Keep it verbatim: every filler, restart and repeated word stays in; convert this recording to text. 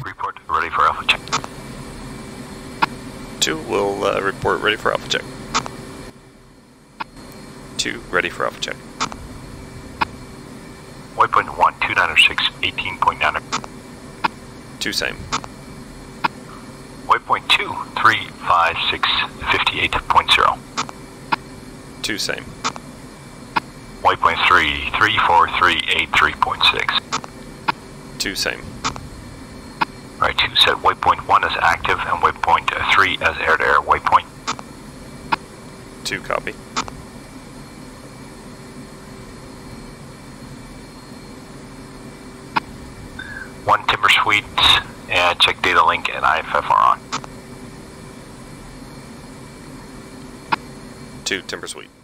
Report ready for alpha check. Two will uh, report ready for alpha check. Two ready for alpha check. Waypoint one, two nine six, eighteen point nine. Two same. Waypoint two, three five six, fifty-eight point zero. Two same. Waypoint three, three four three, eighty-three point six. Two same. Right, two set waypoint one as active and waypoint three as air-to-air waypoint. Two copy. One timber suite and check data link and I F F R on. Two timber suite.